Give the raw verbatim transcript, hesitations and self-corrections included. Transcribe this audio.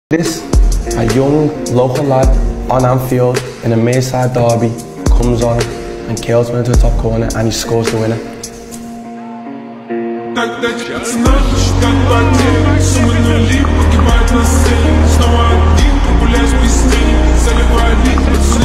This, a young local lad on Anfield in a Merseyside derby comes on and kills one into the top corner and he scores the winner. Снова один, прогуляюсь без тени, заливаю лик,